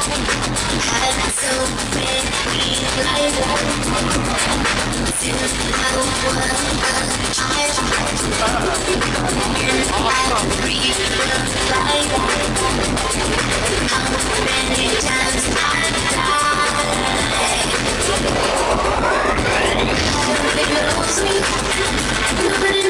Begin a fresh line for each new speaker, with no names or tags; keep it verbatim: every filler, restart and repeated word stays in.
Had so many lives to know what I and I realize how many times I died. Nobody knows me. Nobody